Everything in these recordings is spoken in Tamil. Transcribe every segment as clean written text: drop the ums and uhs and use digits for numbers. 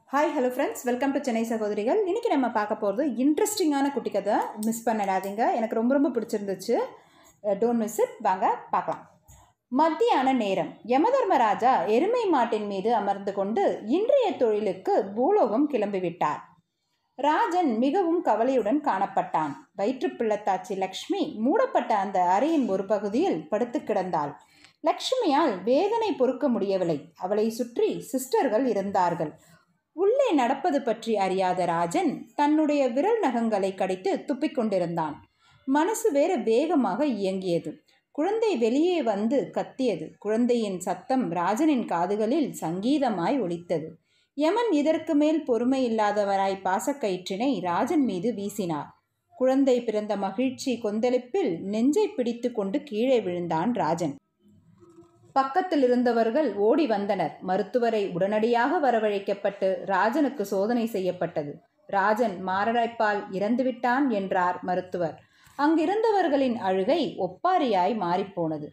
Hi hello friends, welcome to Chennai சகோதரிகள். இன்றைக்கி நம்ம பார்க்க போகிறது இன்ட்ரெஸ்டிங்கான குட்டி கதை. மிஸ் பண்ணிடாதீங்க, எனக்கு ரொம்ப ரொம்ப பிடிச்சிருந்துச்சு. Don't miss it. வாங்க பார்க்கலாம். மத்தியான நேரம். யமதர்மராஜா எருமை மாட்டின் மீது அமர்ந்து கொண்டு இன்றைய தொழிலுக்கு பூலோகம் கிளம்பிவிட்டார். ராஜன் மிகவும் கவலையுடன் காணப்பட்டான். வயிற்றுப்பிள்ளத்தாச்சி லக்ஷ்மி மூடப்பட்ட அந்த அறையின் ஒரு பகுதியில் படுத்து கிடந்தாள். லக்ஷ்மியால் வேதனை பொறுக்க முடியவில்லை. அவளை சுற்றி சிஸ்டர்கள் இருந்தார்கள். உள்ளே நடப்பது பற்றி அறியாத ராஜன் தன்னுடைய விரல் நகங்களை கடித்து துப்பிக்கொண்டிருந்தான். மனசு வேற வேகமாக இயங்கியது. குழந்தை வெளியே வந்து கத்தியது. குழந்தையின் சத்தம் ராஜனின் காதுகளில் சங்கீதமாய் ஒலித்தது. யமன் இதற்கு மேல் பொறுமை இல்லாதவராய் பாசக்கயிற்றினை ராஜன் மீது வீசினார். குழந்தை பிறந்த மகிழ்ச்சி கொந்தளிப்பில் நெஞ்சை பிடித்து கொண்டு கீழே விழுந்தான் ராஜன். பக்கத்தில் இருந்தவர்கள் ஓடி வந்தனர். மருத்துவரை உடனடியாக வரவழைக்கப்பட்டு ராஜனுக்கு சோதனை செய்யப்பட்டது. ராஜன் மாரடைப்பால் இறந்துவிட்டான் என்றார் மருத்துவர். அங்கிருந்தவர்களின் அழுகை ஒப்பாரியாய் மாறிப்போனது.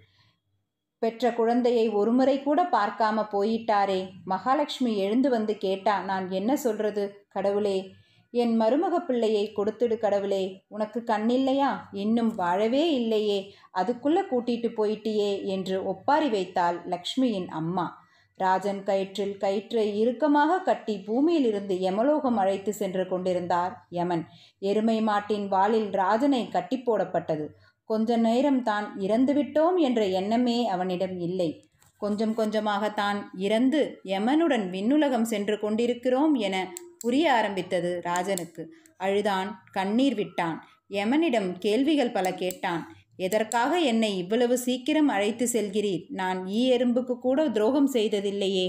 பெற்ற குழந்தையை ஒருமுறை கூட பார்க்காம போயிட்டாரே. மகாலட்சுமி எழுந்து வந்து கேட்டா, நான் என்ன சொல்றது? கடவுளே, என் மருமக பிள்ளையை கொடுத்துடு கடவுளே. உனக்கு கண்ணில்லையா? இன்னும் வாழவே இல்லையே, அதுக்குள்ள கூட்டிட்டு போயிட்டியே என்று ஒப்பாரி வைத்தாள் லக்ஷ்மியின் அம்மா. ராஜன் கயிற்றில் கயிற்றை இறுக்கமாக கட்டி பூமியிலிருந்து யமலோகம் அழைத்து சென்று கொண்டிருந்தார் யமன். எருமை மாட்டின் வாளில் ராஜனை கட்டி போடப்பட்டது. கொஞ்ச நேரம் தான் இறந்துவிட்டோம் என்ற எண்ணமே அவனிடம் இல்லை. கொஞ்சம் கொஞ்சமாக தான் இறந்து யமனுடன் விண்ணுலகம் சென்று கொண்டிருக்கிறோம் என புரிய ஆரம்பித்தது ராஜனுக்கு. அழுதான், கண்ணீர் விட்டான். யமனிடம் கேள்விகள் பல கேட்டான். எதற்காக என்னை இவ்வளவு சீக்கிரம் அழைத்து செல்கிறீர்? நான் எறும்புக்கு கூட துரோகம் செய்ததில்லையே.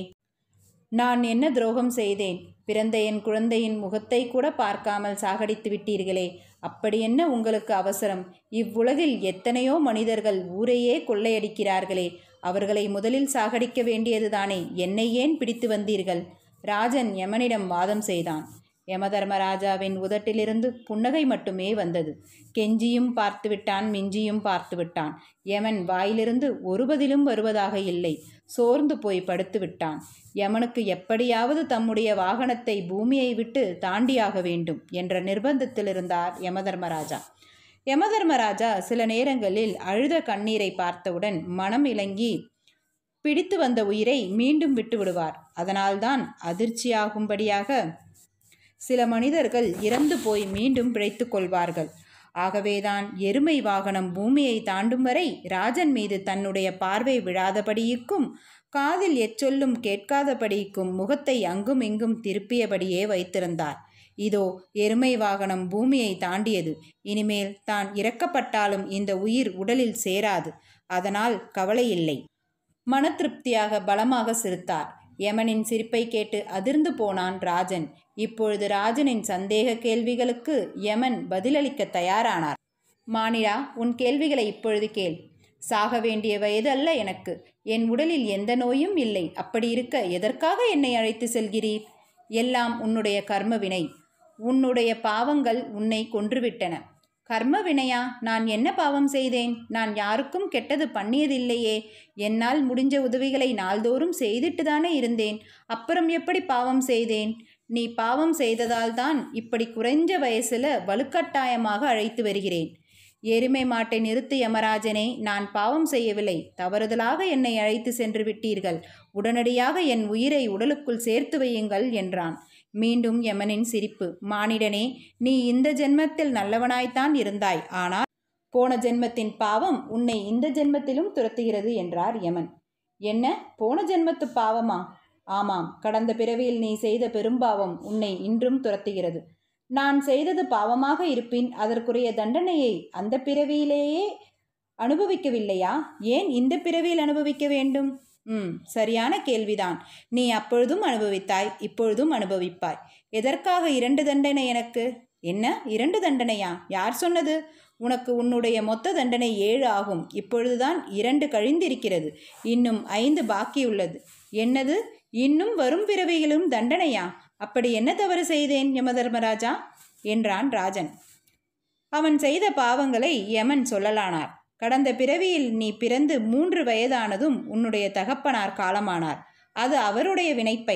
நான் என்ன துரோகம் செய்தேன்? பிறந்த என் குழந்தையின் முகத்தை கூட பார்க்காமல் சாகடித்து விட்டீர்களே. அப்படி என்ன உங்களுக்கு அவசரம்? இவ்வுலகில் எத்தனையோ மனிதர்கள் ஊரையே கொள்ளையடிக்கிறார்களே. அவர்களை முதலில் சாகடிக்க வேண்டியதுதானே. என்னை ஏன் பிடித்து வந்தீர்கள்? ராஜன் யமனிடம் வாதம் செய்தான். யமதர்மராஜாவின் உதட்டிலிருந்து புன்னகை மட்டுமே வந்தது. கெஞ்சியும் பார்த்து விட்டான், மிஞ்சியும் பார்த்து விட்டான். யமன் வாயிலிருந்து ஒரு பதிலும் வருவதாக இல்லை. சோர்ந்து போய் படுத்து விட்டான். யமனுக்கு எப்படியாவது தம்முடைய வாகனத்தை பூமியை விட்டு தாண்டியாக வேண்டும் என்ற நிர்பந்தத்தில் இருந்தார் யமதர்மராஜா. யமதர்மராஜா சில நேரங்களில் அழுத கண்ணீரை பார்த்தவுடன் மனம் இலங்கி பிடித்து வந்த உயிரை மீண்டும் விட்டு விடுவார். அதனால்தான் அதிர்ச்சியாகும்படியாக சில மனிதர்கள் இறந்து போய் மீண்டும் பிழைத்து கொள்வார்கள். ஆகவேதான் எருமை வாகனம் பூமியை தாண்டும் வரை ராஜன் மீது தன்னுடைய பார்வை விழாதபடிக்கும் காதில் எச்சொல்லும் கேட்காதபடிக்கும் முகத்தை அங்கும் இங்கும் திருப்பியபடியே வைத்திருந்தார். இதோ எருமை வாகனம் பூமியை தாண்டியது. இனிமேல் தான் இறக்கப்பட்டாலும் இந்த உயிர் உடலில் சேராது. அதனால் கவலையில்லை. மன திருப்தியாக பலமாக சிரித்தார். யமனின் சிரிப்பை கேட்டு அதிர்ந்து போனான் ராஜன். இப்பொழுது ராஜனின் சந்தேக கேள்விகளுக்கு யமன் பதிலளிக்க தயாரானார். மானிடா, உன் கேள்விகளை இப்பொழுது கேள். சாக வேண்டிய வயது அல்ல எனக்கு. என் உடலில் எந்த நோயும் இல்லை. அப்படி இருக்க எதற்காக என்னை அழைத்து செல்கிறீர்? எல்லாம் உன்னுடைய கர்ம வினை. உன்னுடைய பாவங்கள் உன்னை கொன்றுவிட்டன. கர்ம வினையா? நான் என்ன பாவம் செய்தேன்? நான் யாருக்கும் கெட்டது பண்ணியதில்லையே. என்னால் முடிஞ்ச உதவிகளை நாள்தோறும் செய்துட்டு தானே இருந்தேன். அப்புறம் எப்படி பாவம் செய்தேன்? நீ பாவம் செய்ததால் தான் இப்படி குறைஞ்ச வயசுல வலுக்கட்டாயமாக அழைத்து வருகிறேன். எருமை மாட்டை நிறுத்து யமராஜனே. நான் பாவம் செய்யவில்லை. தவறுதலாக என்னை அழைத்து சென்று விட்டீர்கள். உடனடியாக என் உயிரை உடலுக்குள் சேர்த்து வையுங்கள் என்றான். மீண்டும் யமனின் சிரிப்பு. மானிடனே, நீ இந்த ஜென்மத்தில் நல்லவனாய்த்தான் இருந்தாய். ஆனால் போன ஜென்மத்தின் பாவம் உன்னை இந்த ஜென்மத்திலும் துரத்துகிறது என்றார் யமன். என்ன, போன ஜென்மத்து பாவமா? ஆமாம், கடந்த பிறவியில் நீ செய்த பெரும்பாவம் உன்னை இன்றும் துரத்துகிறது. நான் செய்தது பாவமாக இருப்பின் அதற்குரிய தண்டனையை அந்த பிறவியிலேயே அனுபவிக்கவில்லையா? ஏன் இந்த பிறவியில் அனுபவிக்க வேண்டும்? சரியான கேள்விதான். நீ அப்பொழுதும் அனுபவித்தாய், இப்பொழுதும் அனுபவிப்பாய். எதற்காக 2 தண்டனை எனக்கு? என்ன, 2 தண்டனையா? யார் சொன்னது? உனக்கு உன்னுடைய மொத்த தண்டனை 7 ஆகும். இப்பொழுதுதான் 2 கழிந்திருக்கிறது. இன்னும் 5 பாக்கியுள்ளது. என்னது, இன்னும் வரும் பிறவிகளும் தண்டனையா? அப்படி என்ன தவறு செய்தேன் யமதர்மராஜா என்றான் ராஜன். அவன் செய்த பாவங்களை யமன் சொல்லலானார். கடந்த பிறவியில் நீ பிறந்து 3 வயதானதும் உன்னுடைய தகப்பனார் காலமானார். அது அவருடைய வினைப்பயன்.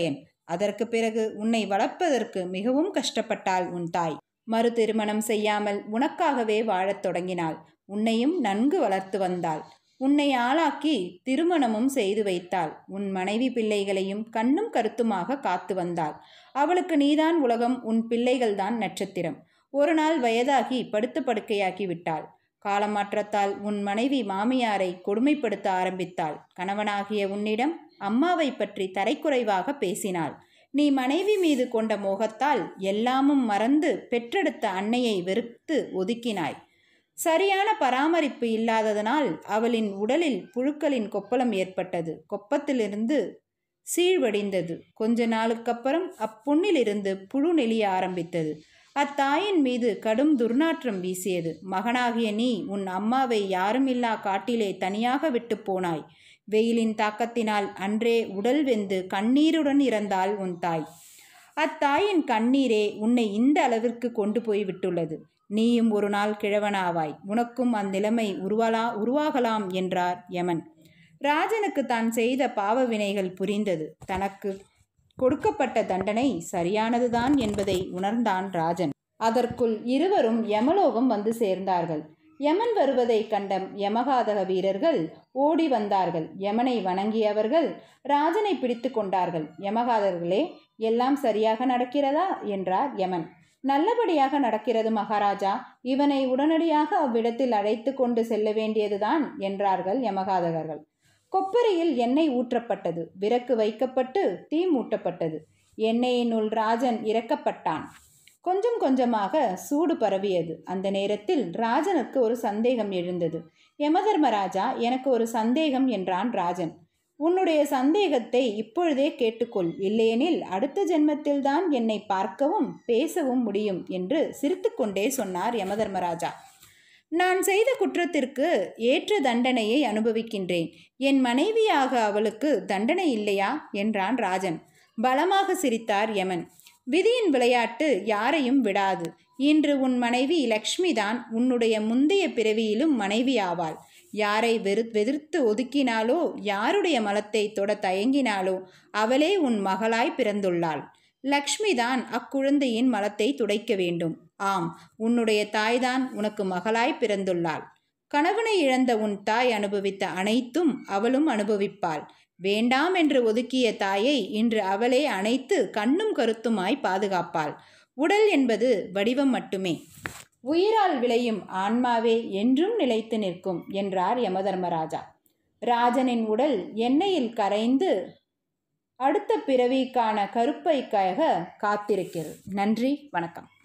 அதற்கு பிறகு உன்னை வளர்ப்பதற்கு மிகவும் கஷ்டப்பட்டாள் உன் தாய். மறு திருமணம் செய்யாமல் உனக்காகவே வாழத் தொடங்கினாள். உன்னையும் நன்கு வளர்த்து வந்தாள். உன்னை ஆளாக்கி திருமணமும் செய்து வைத்தாள். உன் மனைவி பிள்ளைகளையும் கண்ணும் கருத்துமாக காத்து வந்தாள். அவளுக்கு நீதான் உலகம், உன் பிள்ளைகள்தான் நட்சத்திரம். ஒரு நாள் வயதாகி படுத்த படுக்கையாக்கி விட்டாள். காலமாற்றத்தால் உன் மனைவி மாமியாரை கொடுமைப்படுத்த ஆரம்பித்தாள். கணவனாகிய உன்னிடம் அம்மாவை பற்றி தரைக்குறைவாக பேசினாள். நீ மனைவி மீது கொண்ட மோகத்தால் எல்லாமும் மறந்து பெற்றெடுத்த அன்னையை வெறுத்து ஒதுக்கினாய். சரியான பராமரிப்பு இல்லாததனால் அவளின் உடலில் புழுக்களின் கொப்பளம் ஏற்பட்டது. கொப்பத்திலிருந்து சீழ்வடிந்தது. கொஞ்ச நாளுக்கப்புறம் அப்புண்ணிலிருந்து புழு நெளிய ஆரம்பித்தது. அத்தாயின் மீது கடும் துர்நாற்றம் வீசியது. மகனாகிய நீ உன் அம்மாவை யாருமில்லா காட்டிலே தனியாக விட்டு போனாய். வெயிலின் தாக்கத்தினால் அன்றே உடல் வெந்து கண்ணீருடன் இறந்தாள் உன் தாய். அத்தாயின் கண்ணீரே உன்னை இந்த அளவிற்கு கொண்டு போய் விட்டுள்ளது. நீயும் ஒரு நாள் கிழவனாவாய். உனக்கும் அந்நிலைமை உருவாகலாம் என்றார் யமன். ராஜனுக்கு தான் செய்த பாவ வினைகள் புரிந்தது. தனக்கு கொடுக்கப்பட்ட தண்டனை சரியானதுதான் என்பதை உணர்ந்தான் ராஜன். அதற்குள் இருவரும் யமலோகம் வந்து சேர்ந்தார்கள். யமன் வருவதை கண்ட யமகாதக வீரர்கள் ஓடி வந்தார்கள். யமனை வணங்கியவர்கள் ராஜனை பிடித்து கொண்டார்கள். யமகாதர்களே, எல்லாம் சரியாக நடக்கிறதா என்றார் யமன். நல்லபடியாக நடக்கிறது மகாராஜா. இவனை உடனடியாக அவ்விடத்தில் அழைத்து கொண்டு செல்ல வேண்டியதுதான் என்றார்கள் யமகாதகர்கள். கொப்பரையில் எண்ணெய் ஊற்றப்பட்டது. விறகு வைக்கப்பட்டு தீ மூட்டப்பட்டது. எண்ணெயினுள் ராஜன் இறக்கப்பட்டான். கொஞ்சம் கொஞ்சமாக சூடு பரவியது. அந்த நேரத்தில் ராஜனுக்கு ஒரு சந்தேகம் எழுந்தது. யமதர்மராஜா, எனக்கு ஒரு சந்தேகம் என்றான் ராஜன். உன்னுடைய சந்தேகத்தை இப்பொழுதே கேட்டுக்கொள். இல்லையெனில் அடுத்த ஜென்மத்தில்தான் என்னை பார்க்கவும் பேசவும் முடியும் என்று சிரித்துக்கொண்டே சொன்னார் யமதர்மராஜா. நான் செய்த குற்றத்திற்கு ஏற்ற தண்டனையை அனுபவிக்கின்றேன். என் மனைவியாக அவளுக்கு தண்டனை இல்லையா என்றான் ராஜன். பலமாக சிரித்தார் யமன். விதியின் விளையாட்டு யாரையும் விடாது. இன்று உன் மனைவி லக்ஷ்மிதான் உன்னுடைய முந்தைய பிறவியிலும் மனைவி ஆவாள். யாரை வெறுத்து ஒதுக்கினாலோ, யாருடைய மலத்தை தொட தயங்கினாலோ அவளே உன் மகளாய் பிறந்துள்ளாள். லக்ஷ்மிதான் அக்குழந்தையின் மலத்தை துடைக்க வேண்டும். ஆம், உன்னுடைய தாய்தான் உனக்கு மகளாய் பிறந்துள்ளாள். கணவனை இழந்த உன் தாய் அனுபவித்த அனைத்தும் அவளும் அனுபவிப்பாள். வேண்டாம் என்று ஒதுக்கிய தாயை இன்று அவளே அணைத்து கண்ணும் கருத்துமாய் பாதுகாப்பாள். உடல் என்பது வடிவம் மட்டுமே. உயிரால் விளையும் ஆன்மாவே என்றும் நிலைத்து நிற்கும் என்றார் யமதர்மராஜா. ராஜனின் உடல் எண்ணெயில் கரைந்து அடுத்த பிறவிக்கான கருப்பைக்காக காத்திருக்கிறது. நன்றி, வணக்கம்.